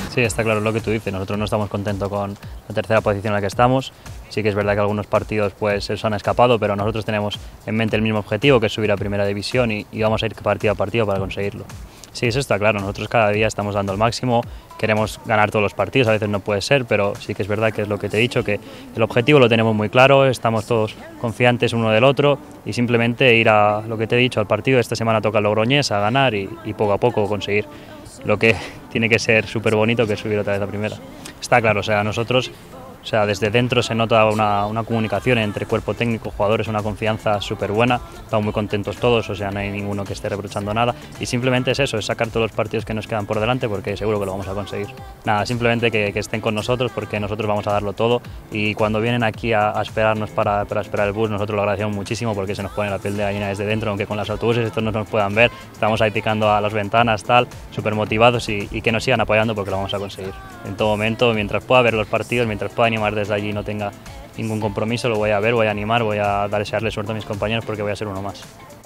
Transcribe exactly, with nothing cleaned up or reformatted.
Sí, está claro lo que tú dices, nosotros no estamos contentos con la tercera posición en la que estamos, sí que es verdad que algunos partidos pues se han escapado, pero nosotros tenemos en mente el mismo objetivo, que es subir a primera división y, y vamos a ir partido a partido para conseguirlo. Sí, eso está claro, nosotros cada día estamos dando el máximo, queremos ganar todos los partidos, a veces no puede ser, pero sí que es verdad que es lo que te he dicho, que el objetivo lo tenemos muy claro, estamos todos confiantes uno del otro y simplemente ir a lo que te he dicho, al partido. Esta semana toca el Logroñés, a ganar y, y poco a poco conseguir lo que tiene que ser súper bonito, que es subir otra vez a primera. Está claro, o sea, nosotros, o sea, desde dentro se nota una, una comunicación entre cuerpo técnico, jugadores, una confianza súper buena, estamos muy contentos todos, o sea, no hay ninguno que esté reprochando nada y simplemente es eso, es sacar todos los partidos que nos quedan por delante porque seguro que lo vamos a conseguir. Nada, simplemente que, que estén con nosotros porque nosotros vamos a darlo todo y cuando vienen aquí a, a esperarnos para, para esperar el bus, nosotros lo agradecemos muchísimo porque se nos pone la piel de gallina desde dentro, aunque con los autobuses estos no nos puedan ver, estamos ahí picando a las ventanas, tal, súper motivados y, y que nos sigan apoyando porque lo vamos a conseguir. En todo momento, mientras pueda ver los partidos, mientras pueda animar desde allí y no tenga ningún compromiso, lo voy a ver, voy a animar, voy a desearle suerte a mis compañeros porque voy a ser uno más.